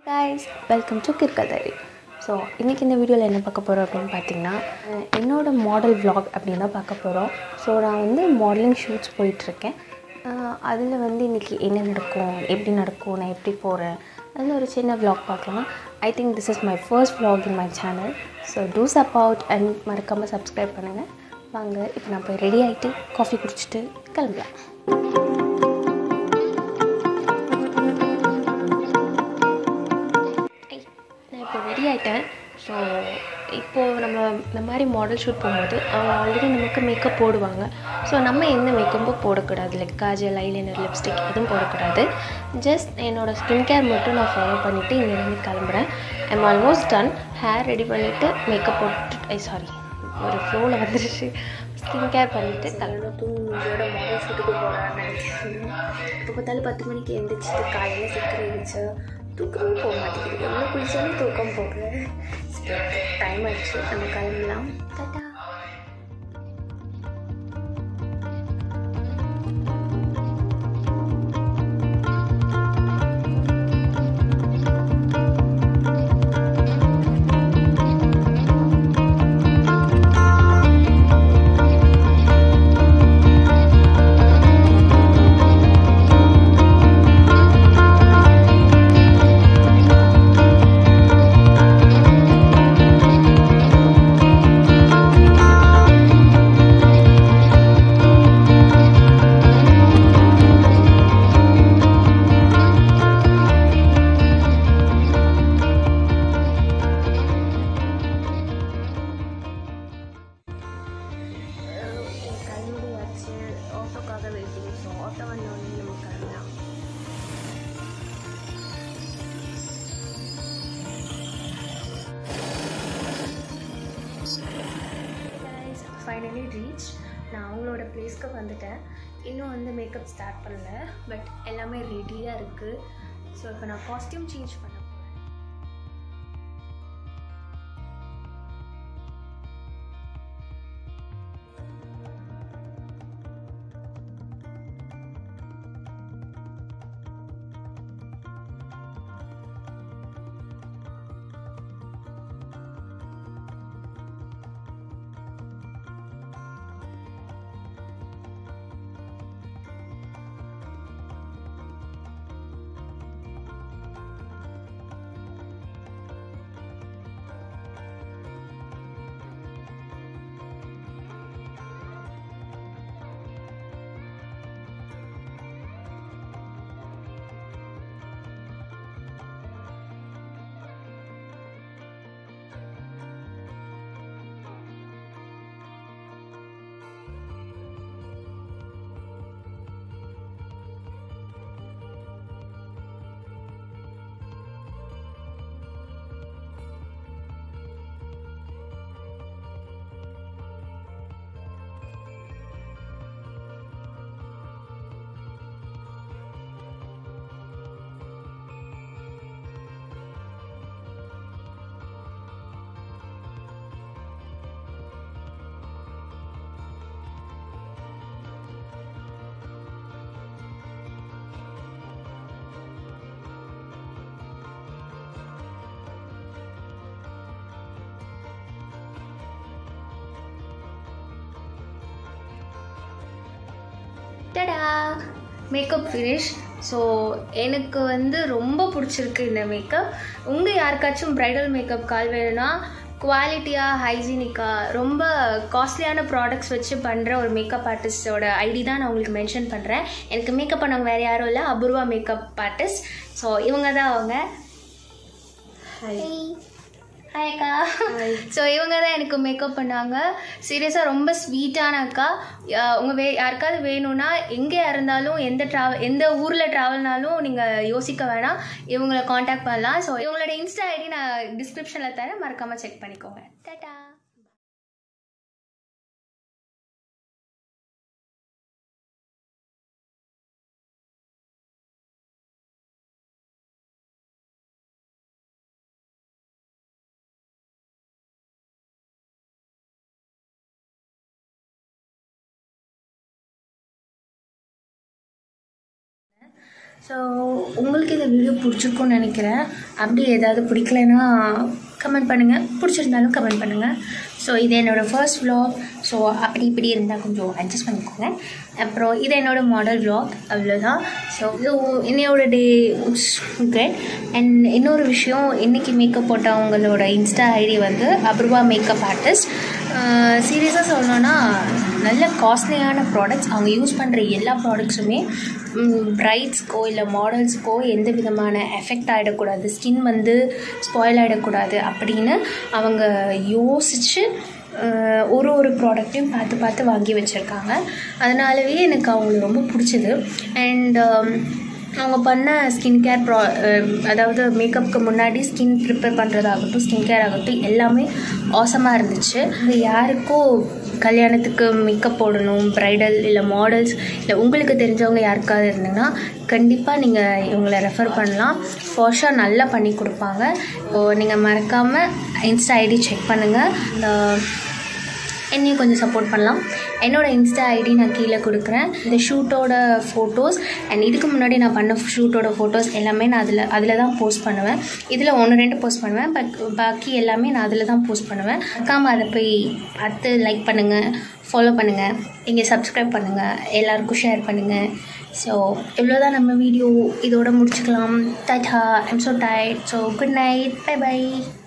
guys, welcome to Kirukal. So, இன்னைக்கு இந்த வீடியோல என்ன பார்க்க போறோம் அப்படினு பாத்தீங்கன்னா என்னோட மாடல் vlog அப்படினு தான் பார்க்க போறோம். சோ நான் வந்து மாடலிங் ஷூட்ஸ் போயிட்டு இருக்கேன். அதுல வந்து இன்னைக்கு என்ன நடக்கும், எப்படி நடக்கும், நான் எப்படி போறேன் அந்த ஒரு சின்ன vlog பார்க்கலாம். I think this is my first vlog in my channel. So do support and மறக்காம subscribe பண்ணுங்க. வாங்க இப்போ நான் போய் ரெடி ஆயிட்டு காபி குடிச்சிட்டு கிளம்பலாம். ரெடி ஆகிட்டேன். ஸோ இப்போது நம்ம இந்த மாதிரி மாடல் ஷூட் போகும்போது அவங்க ஆல்ரெடி நமக்கு மேக்கப் போடுவாங்க. ஸோ நம்ம எந்த மேக்கப்பும் போடக்கூடாது. லைக் காஜல், ஐலைனர், லிப்ஸ்டிக் எதுவும் போடக்கூடாது. ஜஸ்ட் என்னோடய ஸ்கின் கேர் மட்டும் நான் ஃபாலோ பண்ணிவிட்டு இங்கேருந்து கிளம்புறேன். I'm almost done. Hair ready பண்ணிவிட்டு மேக்கப் போட்டு சாரி ஒரு ஃப்ளோவில் வந்துருச்சு. ஸ்கின் கேர் பண்ணிவிட்டு கல்யாணம் தூங்கியோட மாடல் ஷூட்டுக்கு போகிறான்னு நினைக்கிறேன். இப்போ பார்த்தாலும் 10 மணிக்கு எழுந்திரிச்சிட்டு காலையில் சீக்கிரம் இருந்துச்சு. தூக்கமே போக மாட்டேங்குது. எவ்வளோ குளிச்சாலும் தூக்கம் போகல. டைம் ஆயிடுச்சு, நம்ம கிளம்பலாம். டாடா. Finally reach. நான் அவங்களோட பிளேஸ்க்கு வந்துட்டேன். இன்னும் வந்து மேக்கப் ஸ்டார்ட் பண்ணல, பட் எல்லாமே ரெடியாக இருக்குது. ஸோ இப்போ நான் காஸ்டியூம் சேஞ்ச் பண்ண டடா மேக்கப் ஃபினிஷ். ஸோ எனக்கு வந்து ரொம்ப பிடிச்சிருக்கு இந்த மேக்கப். உங்கள் யாருக்காச்சும் ப்ரைடல் மேக்கப் கால் வேணும்னா குவாலிட்டியாக, ஹைஜீனிக்காக, ரொம்ப காஸ்ட்லியான ப்ராடக்ட்ஸ் வச்சு பண்ணுற ஒரு மேக்கப் ஆர்டிஸ்டோட ஐடி தான் நான் உங்களுக்கு மென்ஷன் பண்ணுறேன். எனக்கு மேக்கப் பண்ணவங்க வேறு யாரும் இல்லை, அபூர்வா மேக்கப் ஆர்டிஸ்ட். ஸோ இவங்க தான் அவங்க. ஹாய் அக்கா. ஸோ இவங்க தான் எனக்கு மேக்கப் பண்ணாங்க. சீரியஸாக ரொம்ப ஸ்வீட்டான அக்கா. உங்கள் யாருக்காவது வேணும்னா எங்கே இருந்தாலும் எந்த ஊரில் ட்ராவல்னாலும் நீங்கள் யோசிக்க வேணாம், இவங்களை காண்டாக்ட் பண்ணலாம். ஸோ இவங்களோட இன்ஸ்டா ஐடி நான் டிஸ்கிரிப்ஷனில் தரேன், மறக்காமல் செக் பண்ணிக்கோங்க. டாடா. ஸோ உங்களுக்கு இந்த வீடியோ பிடிச்சிருக்குன்னு நினைக்கிறேன். அப்படி ஏதாவது பிடிக்கலைன்னா கமெண்ட் பண்ணுங்கள், பிடிச்சிருந்தாலும் கமெண்ட் பண்ணுங்கள். ஸோ இது என்னோடய ஃபர்ஸ்ட் vlog. ஸோ அப்படி இப்படி இருந்தால் கொஞ்சம் அட்ஜஸ்ட் பண்ணிக்கோங்க. அப்புறம் இது என்னோடய மாடல் vlog, அவ்வளோதான். ஸோ இன்னையோட டே குட். அண்ட் இன்னொரு விஷயம், இன்றைக்கி மேக்கப் போட்டவங்களோட இன்ஸ்டா ஐடி வந்து அபூர்வா மேக்கப் ஆர்டிஸ்ட். சீரியஸாக சொல்லணுன்னா நல்ல காஸ்ட்லியான ப்ராடக்ட்ஸ். அவங்க யூஸ் பண்ணுற எல்லா ப்ராடக்ட்ஸுமே பிரைட்ஸ்க்கோ இல்லை மாடல்ஸ்க்கோ எந்த விதமான எஃபெக்ட் ஆகிடக்கூடாது, ஸ்கின் வந்து ஸ்பாயில் ஆகிடக்கூடாது அப்படின்னு அவங்க யோசித்து ஒரு ப்ராடக்ட்டையும் பார்த்து வாங்கி வச்சுருக்காங்க. அதனாலவே எனக்கு அவங்களுக்கு ரொம்ப பிடிச்சது. அண்ட் அவங்க பண்ண ஸ்கின் கேர் அதாவது மேக்கப்புக்கு முன்னாடி ஸ்கின் ப்ரிப்பேர் பண்ணுறதாகட்டும், ஸ்கின் கேர் ஆகட்டும், எல்லாமே ஆசமாக இருந்துச்சு. இங்கே யாருக்கோ கல்யாணத்துக்கு மேக்கப் போடணும், ப்ரைடல் இல்லை மாடல்ஸ் இல்லை உங்களுக்கு தெரிஞ்சவங்க யாருக்காவது இருந்தீங்கன்னா கண்டிப்பாக நீங்கள் இவங்களை ரெஃபர் பண்ணலாம். ஃபார்ஷாக நல்லா பண்ணி கொடுப்பாங்க. ஸோ நீங்கள் மறக்காமல் இன்ஸ்டா ஐடி செக் பண்ணுங்கள். என்னையும் கொஞ்சம் சப்போர்ட் பண்ணலாம். என்னோடய இன்ஸ்டா ஐடி நான் கீழே கொடுக்குறேன். இந்த ஷூட்டோட ஃபோட்டோஸ் அண்ட் இதுக்கு முன்னாடி நான் பண்ண ஷூட்டோட ஃபோட்டோஸ் எல்லாமே நான் அதில் தான் போஸ்ட் பண்ணுவேன். இதில் 1-2 போஸ்ட் பண்ணுவேன், பாக்கி எல்லாமே நான் அதில் தான் போஸ்ட் பண்ணுவேன். மறக்காமல் அதை போய் பார்த்து லைக் பண்ணுங்கள், ஃபாலோ பண்ணுங்கள், நீங்கள் சப்ஸ்கிரைப் பண்ணுங்கள், எல்லாருக்கும் ஷேர் பண்ணுங்கள். ஸோ இவ்வளோதான் நம்ம வீடியோ. இதோட முடிச்சுக்கலாம். Tata, I'm so tired. So good night, bye by.